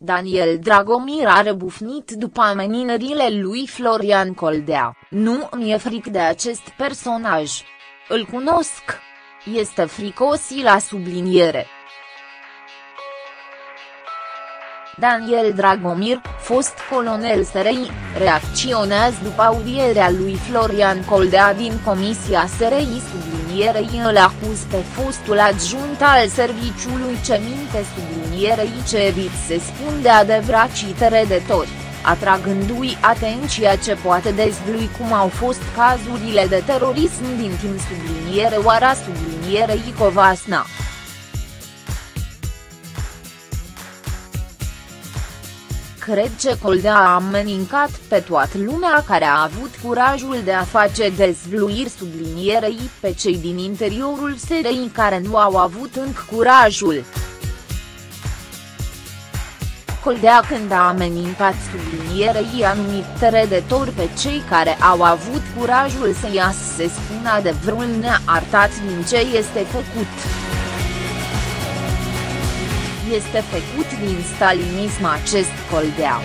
Daniel Dragomir a rebufnit după amenințările lui Florian Coldea: "Nu mi-e frică de acest personaj. Îl cunosc. Este fricos", la subliniere. Daniel Dragomir, fost colonel SRI, reacționează după audierea lui Florian Coldea din Comisia SRI. Sublinierei îl acuz pe fostul adjunct al serviciului ce minte. Sublinierei ce evit se spun de adevărați redactori, atragându-i atenția ce poate dezvălui cum au fost cazurile de terorism din timp. Subliniere oara sublinierei Covasna. Cred că Coldea a amenințat pe toată lumea care a avut curajul de a face dezvăluiri. Sublinierei pe cei din interiorul SRI care nu au avut încă curajul. Coldea, când a amenințat sublinierei, a numit redactori pe cei care au avut curajul să iasă să spună adevărul neartat din ce este făcut. Este făcut din stalinism acest Coldea.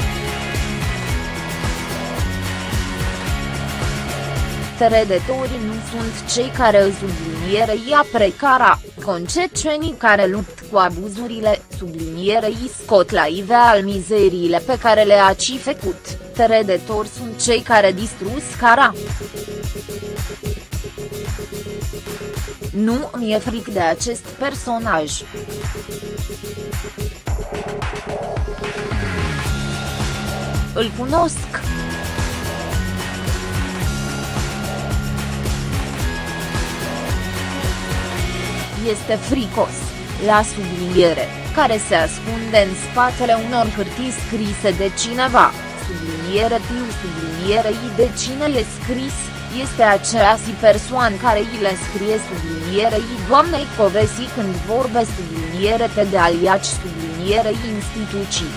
Redactorii nu sunt cei care sublinierei precara, concetcenii care luptă cu abuzurile. Sublinierei scot la iveală mizeriile pe care le-a făcut. Redactori sunt cei care distrus cara. Nu mi-e frică de acest personaj. Îl cunosc. Este fricos, la subliniere, care se ascunde în spatele unor hârtii scrise de cineva. Subliniere tiu sublinierei de cine e scris, este aceeași persoană care îi le scrie. Sublinierei doamnei Covesi când vorbe. Subliniere te de aliaci. Sublinierei instituții.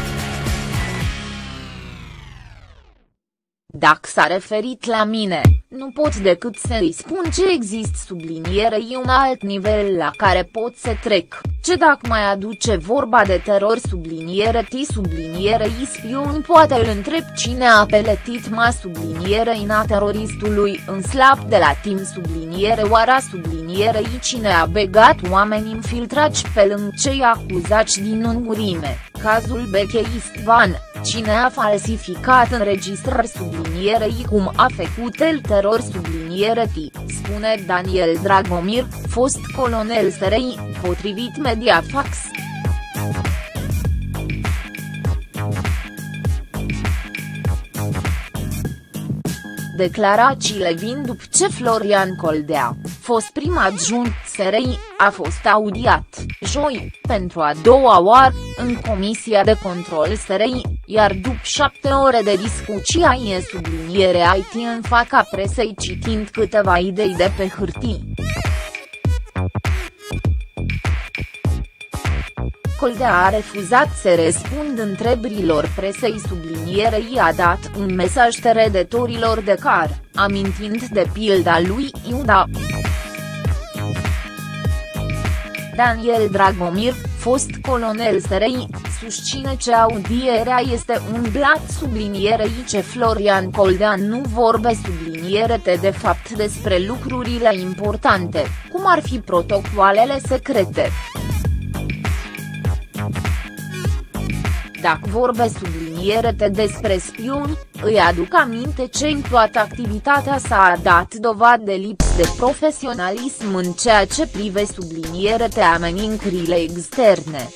Dacă s-a referit la mine, nu pot decât să-i spun ce există. Sublinierei un alt nivel la care pot să trec, ce dacă mai aduce vorba de teror. Subliniere ti sublinierei spion poate îl întreb cine a peletit ma sublinierei na teroristului în slab de la timp. Subliniere oara sublinierei cine a begat oameni infiltrați pe lângă cei acuzați din ungurime, cazul Beche Istvan, cine a falsificat înregistrări. Sublinierei cum a făcut el teror. Subliniere ti, spune Daniel Dragomir, fost colonel SRI, potrivit Mediafax. Declarațiile vin după ce Florian Coldea, fost prim adjunct SRI, a fost audiat, joi, pentru a doua oară, în Comisia de Control SRI, iar după 7 ore de discuție e sublinierea IT în fața presei citind câteva idei de pe hârtii. Coldea a refuzat să răspundă întrebărilor presei. Sublinierei a dat un mesaj redactorilor de car, amintind de pilda lui Iuda. Daniel Dragomir, fost colonel SRI, susține că audierea este un blat. Sublinierei ce Florian Coldea nu vorbe. Subliniere de fapt despre lucrurile importante, cum ar fi protocoalele secrete. Dacă vorbe subliniere despre spioni, îi aduc aminte ce în toată activitatea s-a dat dovadă de lipsă de profesionalism în ceea ce prive subliniere amenințările externe.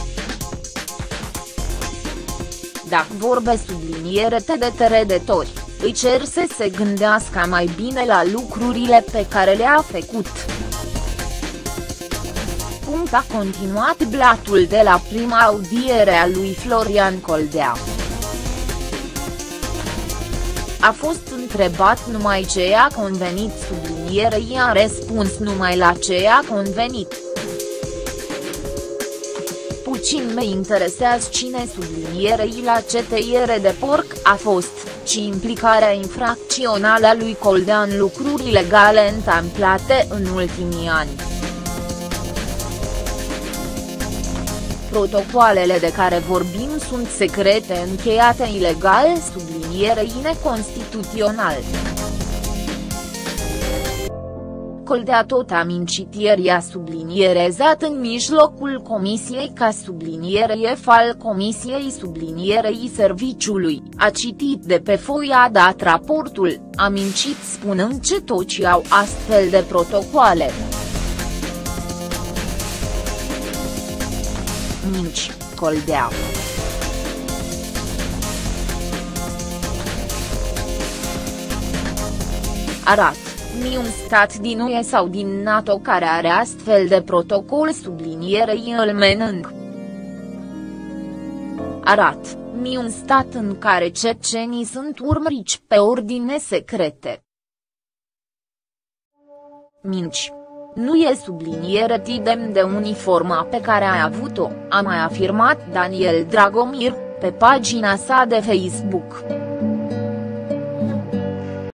Dacă vorbe subliniere de redactori, îi cer să se gândească mai bine la lucrurile pe care le-a făcut. A continuat blatul de la prima audiere a lui Florian Coldea. A fost întrebat numai ce i-a convenit. Sublinierei a răspuns numai la ce i-a convenit. Puțin me interesează cine sublinierei la ce tăiere de porc a fost, ci implicarea infracțională a lui Coldea în lucruri ilegale întâmplate în ultimii ani. protocoalele de care vorbim sunt secrete încheiate ilegal sublinierei neconstituțional. Coldea tot a mincit ieri, a sublinierezat în mijlocul comisiei ca sublinieref al comisiei sublinierei serviciului, a citit de pe foi, a dat raportul, a mincit spunând că toți au astfel de protocoale. Minci, Coldea. Arat. Mi un stat din UE sau din NATO care are astfel de protocol sublinierei îl menâng. Arat, mi un stat în care cecenii sunt urmăriți pe ordine secrete. Minci. Nu e subliniere tidem de uniforma pe care a avut-o, a mai afirmat Daniel Dragomir, pe pagina sa de Facebook.